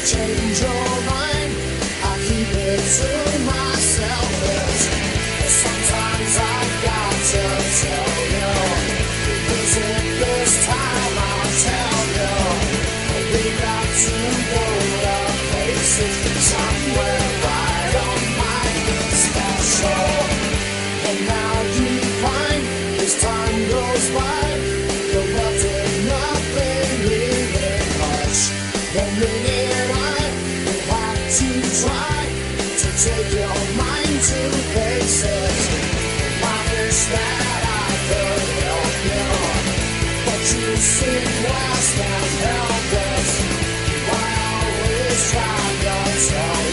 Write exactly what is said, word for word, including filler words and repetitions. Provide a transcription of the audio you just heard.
change your mind. I keep it to myself. But sometimes I've got to tell you. Visit this time, I'll tell you. We got to go to places somewhere right on mine is special. And now you find as time goes by, you're left with nothing meaning much. The minute I will have to try to take your mind to places, I wish that I could help you, but you seem less than helpless. I always try to tell